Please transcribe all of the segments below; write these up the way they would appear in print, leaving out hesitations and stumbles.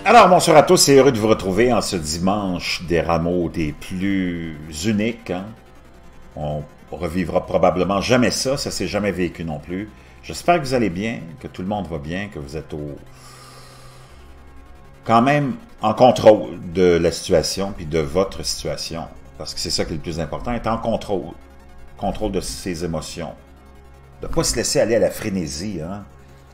Alors, bonsoir à tous, c'est heureux de vous retrouver en ce dimanche des rameaux des plus uniques. Hein? On revivra probablement jamais ça, ça s'est jamais vécu non plus. J'espère que vous allez bien, que tout le monde va bien, que vous êtes quand même en contrôle de la situation, puis de votre situation, parce que c'est ça qui est le plus important, être en contrôle de ses émotions, de ne pas se laisser aller à la frénésie, hein?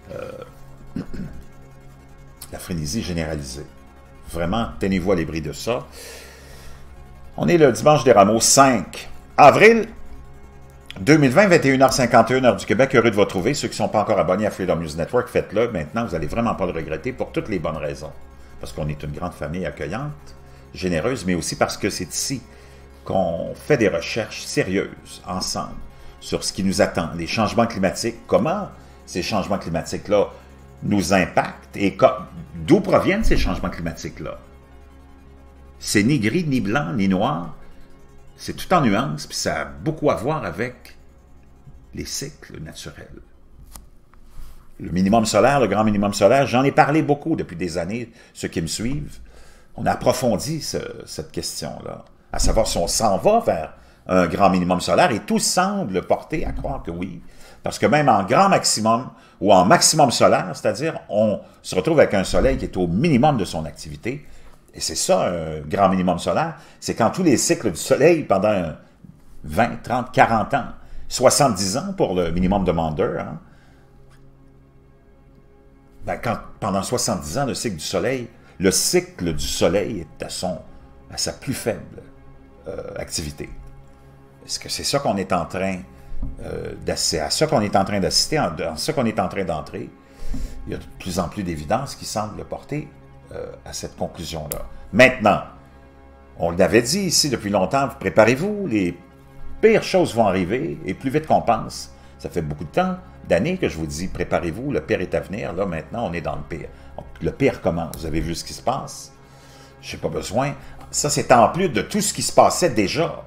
La frénésie généralisée. Vraiment, tenez-vous à l'abri de ça. On est le dimanche des rameaux 5 avril 2020, 21h51, heure du Québec. Heureux de vous retrouver. Ceux qui ne sont pas encore abonnés à Freedom News Network, faites-le. Maintenant, vous n'allez vraiment pas le regretter pour toutes les bonnes raisons. Parce qu'on est une grande famille accueillante, généreuse, mais aussi parce que c'est ici qu'on fait des recherches sérieuses, ensemble, sur ce qui nous attend, les changements climatiques, comment ces changements climatiques-là nous impactent et d'où proviennent ces changements climatiques-là. C'est ni gris, ni blanc, ni noir. C'est tout en nuances, puis ça a beaucoup à voir avec les cycles naturels. Le minimum solaire, le grand minimum solaire, j'en ai parlé beaucoup depuis des années, ceux qui me suivent. On a approfondi cette question-là, à savoir si on s'en va vers un grand minimum solaire, et tout semble porter à croire que oui. Parce que même en grand maximum, ou en maximum solaire, c'est-à-dire on se retrouve avec un soleil qui est au minimum de son activité, et c'est ça, un grand minimum solaire, c'est quand tous les cycles du soleil, pendant 20, 30, 40 ans, 70 ans pour le minimum de Maunder, hein, ben quand, pendant 70 ans, le cycle du soleil est à sa plus faible activité. Est-ce que c'est ça qu'on est en train à ça qu'on est en train d'assister, dans ça qu'on est en train d'entrer? Il y a de plus en plus d'évidence qui semble porter à cette conclusion-là. Maintenant, on l'avait dit ici depuis longtemps, préparez-vous, les pires choses vont arriver, et plus vite qu'on pense. Ça fait beaucoup de temps, d'années que je vous dis, préparez-vous, le pire est à venir. Là, maintenant, on est dans le pire. Le pire commence. Vous avez vu ce qui se passe? Je n'ai pas besoin. Ça, c'est en plus de tout ce qui se passait déjà.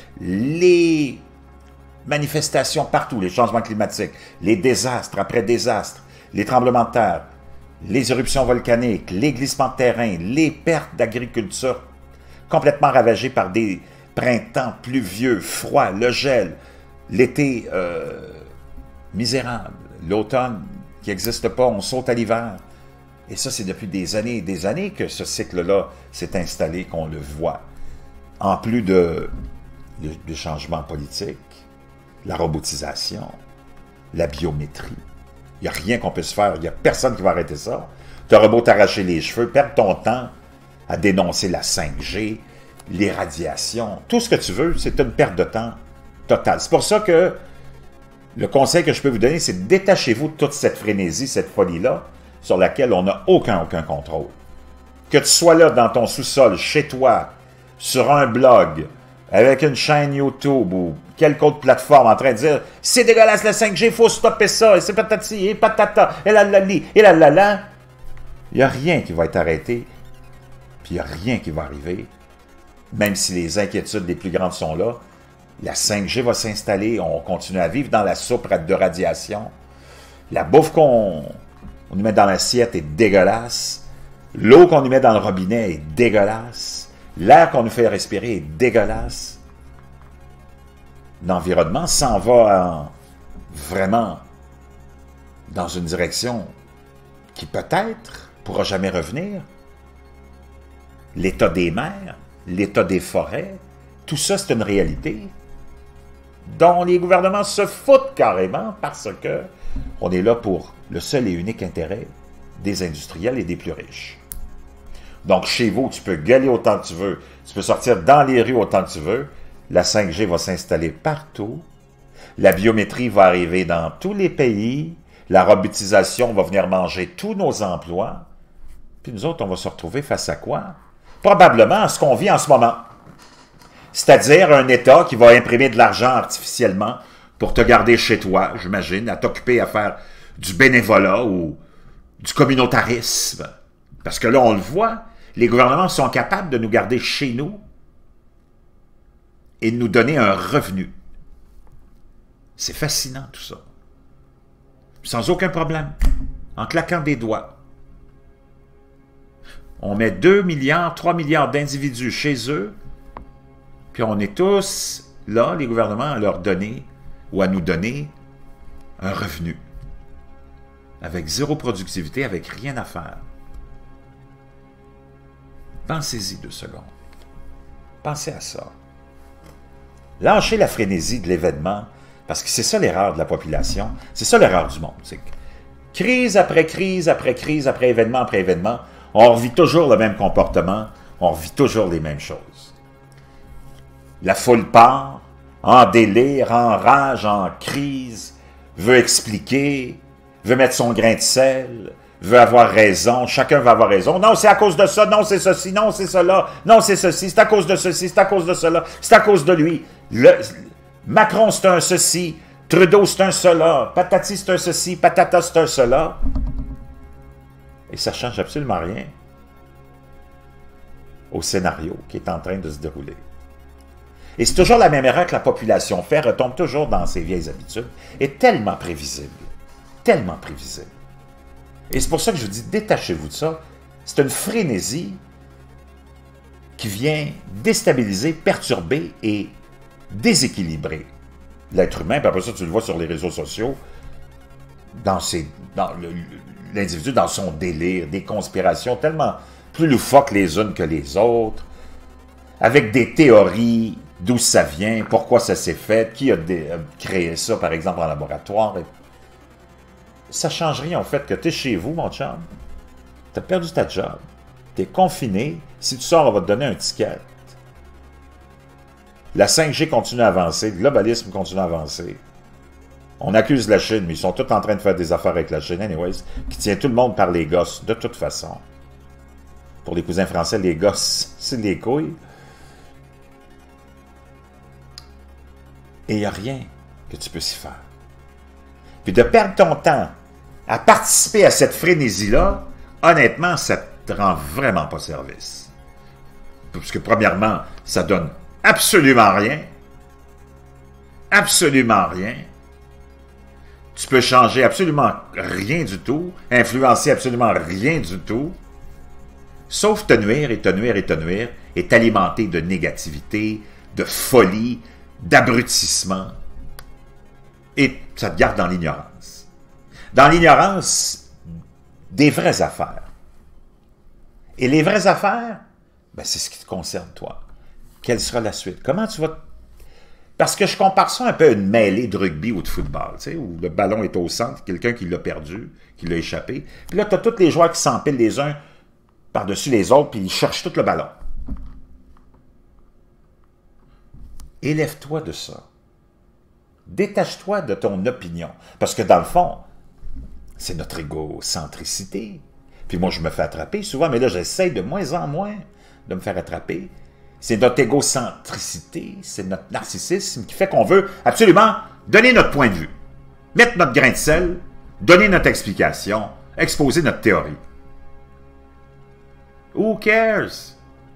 Les manifestations partout, les changements climatiques, les désastres après désastres, les tremblements de terre, les éruptions volcaniques, les glissements de terrain, les pertes d'agriculture complètement ravagées par des printemps pluvieux, froids, le gel, l'été misérable, l'automne qui n'existe pas, on saute à l'hiver. Et ça, c'est depuis des années et des années que ce cycle-là s'est installé, qu'on le voit. En plus des changements politiques, la robotisation, la biométrie. Il n'y a rien qu'on puisse faire. Il n'y a personne qui va arrêter ça. Tu auras beau t'arracher les cheveux, perdre ton temps à dénoncer la 5G, les radiations, tout ce que tu veux, c'est une perte de temps totale. C'est pour ça que le conseil que je peux vous donner, c'est détachez-vous de toute cette frénésie, cette folie-là, sur laquelle on n'a aucun contrôle. Que tu sois là dans ton sous-sol, chez toi, sur un blog, avec une chaîne YouTube ou quelque autre plateforme en train de dire « C'est dégueulasse la 5G, il faut stopper ça, et c'est patati, et patata, et la la li, et la la la », il n'y a rien qui va être arrêté, puis il n'y a rien qui va arriver, même si les inquiétudes les plus grandes sont là. La 5G va s'installer, on continue à vivre dans la soupe de radiation, la bouffe qu'on nous met dans l'assiette est dégueulasse, l'eau qu'on nous met dans le robinet est dégueulasse, l'air qu'on nous fait respirer est dégueulasse. L'environnement s'en va vraiment dans une direction qui peut-être pourra jamais revenir. L'état des mers, l'état des forêts, tout ça c'est une réalité dont les gouvernements se foutent carrément parce que on est là pour le seul et unique intérêt des industriels et des plus riches. Donc, chez vous, tu peux gueuler autant que tu veux, tu peux sortir dans les rues autant que tu veux, la 5G va s'installer partout, la biométrie va arriver dans tous les pays, la robotisation va venir manger tous nos emplois, puis nous autres, on va se retrouver face à quoi? Probablement à ce qu'on vit en ce moment. C'est-à-dire un État qui va imprimer de l'argent artificiellement pour te garder chez toi, j'imagine, à t'occuper à faire du bénévolat ou du communautarisme. Parce que là, on le voit, les gouvernements sont capables de nous garder chez nous et de nous donner un revenu. C'est fascinant tout ça. Sans aucun problème, en claquant des doigts. On met 2 milliards, 3 milliards d'individus chez eux, puis on est tous là, les gouvernements, à leur donner ou à nous donner un revenu. Avec zéro productivité, avec rien à faire. Pensez-y 2 secondes. Pensez à ça. Lâchez la frénésie de l'événement, parce que c'est ça l'erreur de la population, c'est ça l'erreur du monde. C'est que crise après crise, après crise, après événement, on revit toujours le même comportement, on revit toujours les mêmes choses. La foule part, en délire, en rage, en crise, veut expliquer, veut mettre son grain de sel, veut avoir raison, chacun veut avoir raison. Non, c'est à cause de ça, non, c'est ceci, non, c'est cela, non, c'est ceci, c'est à cause de ceci, c'est à cause de cela, c'est à cause de lui. Macron, c'est un ceci, Trudeau, c'est un cela, patati, c'est un ceci, patata, c'est un cela. Et ça ne change absolument rien au scénario qui est en train de se dérouler. Et c'est toujours la même erreur que la population fait, retombe toujours dans ses vieilles habitudes, est tellement prévisible. Tellement prévisible. Et c'est pour ça que je vous dis, détachez-vous de ça. C'est une frénésie qui vient déstabiliser, perturber et déséquilibrer l'être humain. Puis après ça, tu le vois sur les réseaux sociaux, dans l'individu, dans son délire, des conspirations tellement plus loufoques les unes que les autres, avec des théories d'où ça vient, pourquoi ça s'est fait, qui a créé ça, par exemple, en laboratoire. Ça ne change rien au fait que tu es chez vous, mon chum, tu as perdu ta job, tu es confiné, si tu sors, on va te donner un ticket. La 5G continue à avancer, le globalisme continue à avancer. On accuse la Chine, mais ils sont tous en train de faire des affaires avec la Chine, anyways, qui tient tout le monde par les gosses, de toute façon. Pour les cousins français, les gosses, c'est les couilles. Et il n'y a rien que tu peux s'y faire. Puis de perdre ton temps à participer à cette frénésie-là, honnêtement, ça ne te rend vraiment pas service. Parce que premièrement, ça donne absolument rien. Absolument rien. Tu peux changer absolument rien du tout, influencer absolument rien du tout, sauf te nuire et te nuire et te nuire, et t'alimenter de négativité, de folie, d'abrutissement, et ça te garde dans l'ignorance. Dans l'ignorance des vraies affaires. Et les vraies affaires, ben c'est ce qui te concerne toi. Quelle sera la suite? Comment tu vas... Parce que je compare ça un peu à une mêlée de rugby ou de football, tu sais, où le ballon est au centre, quelqu'un qui l'a perdu, qui l'a échappé. Puis là, tu as tous les joueurs qui s'empilent les uns par-dessus les autres, puis ils cherchent tout le ballon. Élève-toi de ça. Détache-toi de ton opinion. Parce que dans le fond, c'est notre égocentricité. Puis moi, je me fais attraper souvent, mais là, j'essaie de moins en moins de me faire attraper. C'est notre égocentricité, c'est notre narcissisme qui fait qu'on veut absolument donner notre point de vue, mettre notre grain de sel, donner notre explication, exposer notre théorie. Who cares?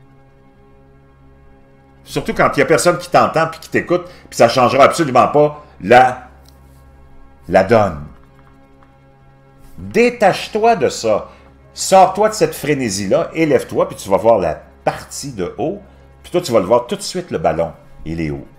Surtout quand il n'y a personne qui t'entend puis qui t'écoute, puis ça ne changera absolument pas la donne. Détache-toi de ça. Sors-toi de cette frénésie-là, élève-toi, puis tu vas voir la partie de haut, puis toi, tu vas le voir tout de suite, le ballon. Il est haut.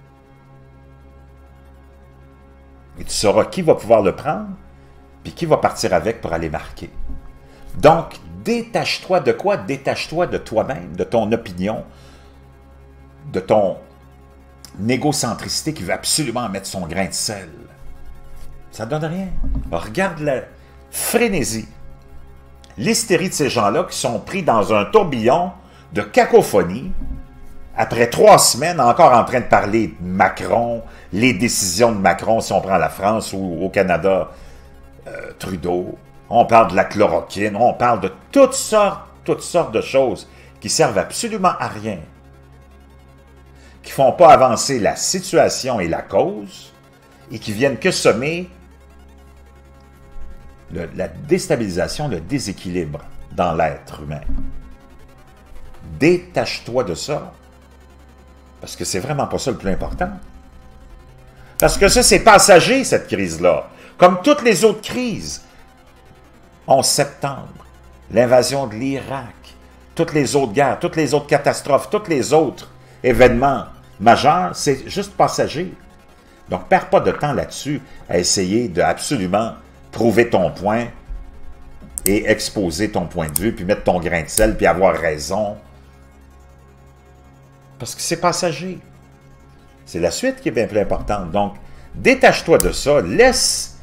Et tu sauras qui va pouvoir le prendre, puis qui va partir avec pour aller marquer. Donc, détache-toi de quoi? Détache-toi de toi-même, de ton opinion, de ton égocentricité qui veut absolument mettre son grain de sel. Ça ne donne rien. Regarde la frénésie, l'hystérie de ces gens-là qui sont pris dans un tourbillon de cacophonie, après 3 semaines, encore en train de parler de Macron, les décisions de Macron, si on prend la France ou au Canada, Trudeau, on parle de la chloroquine, on parle de toutes sortes de choses qui servent absolument à rien, qui ne font pas avancer la situation et la cause, et qui viennent que semer la déstabilisation, le déséquilibre dans l'être humain. Détache-toi de ça, parce que c'est vraiment pas ça le plus important. Parce que ça, c'est passager, cette crise-là. Comme toutes les autres crises. 11 septembre, l'invasion de l'Irak, toutes les autres guerres, toutes les autres catastrophes, tous les autres événements majeurs, c'est juste passager. Donc, perds pas de temps là-dessus à essayer de absolument prouver ton point et exposer ton point de vue, puis mettre ton grain de sel, puis avoir raison. Parce que c'est passager. C'est la suite qui est bien plus importante. Donc, détache-toi de ça, laisse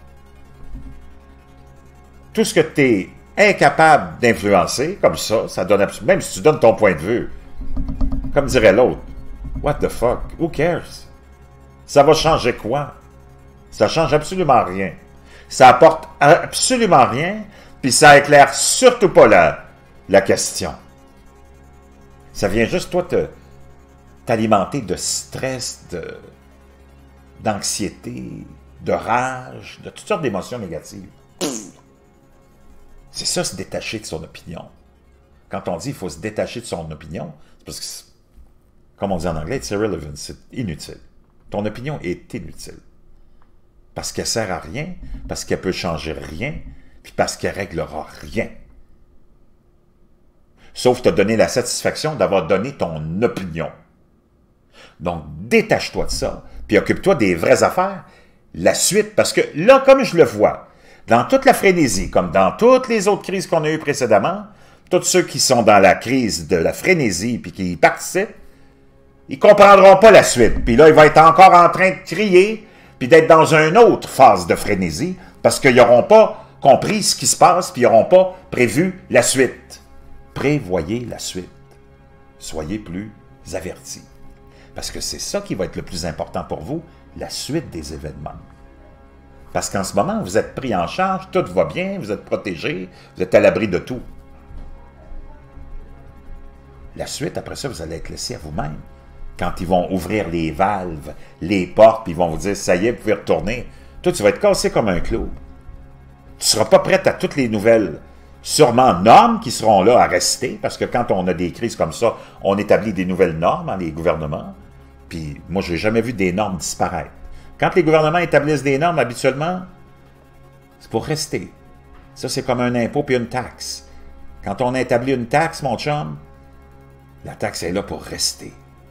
tout ce que tu es incapable d'influencer, comme ça donne absolument, même si tu donnes ton point de vue, comme dirait l'autre, what the fuck, who cares? Ça va changer quoi? Ça change absolument rien. Ça apporte absolument rien, puis ça éclaire surtout pas la question. Ça vient juste, toi, t'alimenter de stress, d'anxiété, de rage, de toutes sortes d'émotions négatives. C'est ça, se détacher de son opinion. Quand on dit qu'il faut se détacher de son opinion, c'est parce que, comme on dit en anglais, it's irrelevant, c'est inutile. Ton opinion est inutile. Parce qu'elle sert à rien, parce qu'elle peut changer rien, puis parce qu'elle réglera rien. Sauf te donner la satisfaction d'avoir donné ton opinion. Donc, détache-toi de ça, puis occupe-toi des vraies affaires. La suite, parce que là, comme je le vois, dans toute la frénésie, comme dans toutes les autres crises qu'on a eues précédemment, tous ceux qui sont dans la crise de la frénésie puis qui y participent, ils ne comprendront pas la suite. Puis là, ils vont être encore en train de crier puis d'être dans une autre phase de frénésie parce qu'ils n'auront pas compris ce qui se passe puis ils n'auront pas prévu la suite. Prévoyez la suite. Soyez plus avertis. Parce que c'est ça qui va être le plus important pour vous, la suite des événements. Parce qu'en ce moment, vous êtes pris en charge, tout va bien, vous êtes protégé, vous êtes à l'abri de tout. La suite, après ça, vous allez être laissé à vous-même. Quand ils vont ouvrir les valves, les portes, puis ils vont vous dire « ça y est, vous pouvez retourner », toi, tu vas être cassé comme un clou. Tu ne seras pas prête à toutes les nouvelles, sûrement normes qui seront là à rester, parce que quand on a des crises comme ça, on établit des nouvelles normes dans les gouvernements. Puis moi, je n'ai jamais vu des normes disparaître. Quand les gouvernements établissent des normes, habituellement, c'est pour rester. Ça, c'est comme un impôt puis une taxe. Quand on établit une taxe, mon chum, la taxe est là pour rester.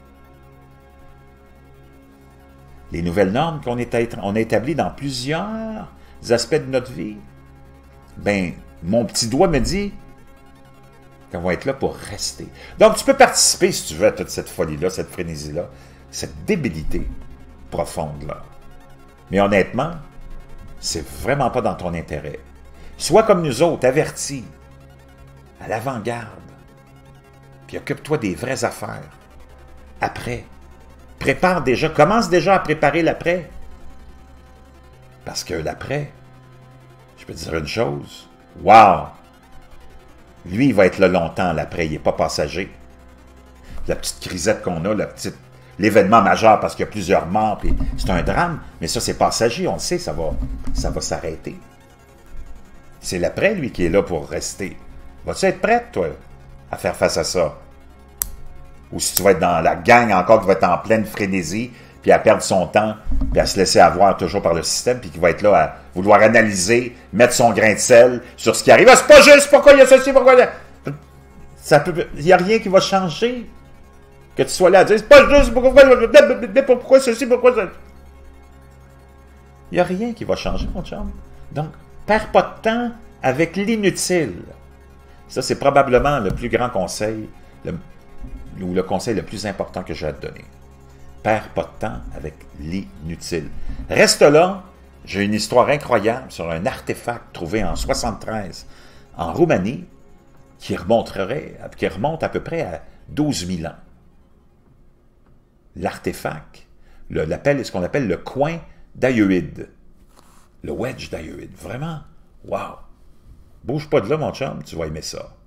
Les nouvelles normes qu'on a établies dans plusieurs aspects de notre vie, ben, mon petit doigt me dit qu'elles vont être là pour rester. Donc, tu peux participer, si tu veux, à toute cette folie-là, cette frénésie-là, cette débilité profonde-là. Mais honnêtement, c'est vraiment pas dans ton intérêt. Sois comme nous autres, avertis, à l'avant-garde, puis occupe-toi des vraies affaires. Après, prépare déjà, commence déjà à préparer l'après. Parce que l'après, je peux te dire une chose, wow! Lui, il va être là longtemps, l'après, il n'est pas passager. La petite crisette qu'on a, l'événement majeur parce qu'il y a plusieurs morts, puis c'est un drame, mais ça, c'est passager, on le sait, ça va s'arrêter. C'est l'après, lui, qui est là pour rester. Vas-tu être prête, toi, à faire face à ça? Ou si tu vas être dans la gang encore qui va être en pleine frénésie, puis à perdre son temps, puis à se laisser avoir toujours par le système, puis qui va être là à vouloir analyser, mettre son grain de sel sur ce qui arrive. Ah, c'est pas juste, pourquoi il y a ceci, pourquoi il y a... Il n'y a rien qui va changer. Que tu sois là à dire, c'est pas juste, pourquoi ceci, pourquoi ça. Il n'y a rien qui va changer, mon chum. Donc, perds pas de temps avec l'inutile. Ça, c'est probablement le plus grand conseil, ou le conseil le plus important que j'ai à te donner. Perds pas de temps avec l'inutile. Reste là, j'ai une histoire incroyable sur un artefact trouvé en 73 en Roumanie qui remonte à peu près à 12 000 ans. L'artefact, ce qu'on appelle le coin d'aïeuide. Le wedge d'aïeuide. Vraiment, wow! Bouge pas de là, mon chum, tu vas aimer ça.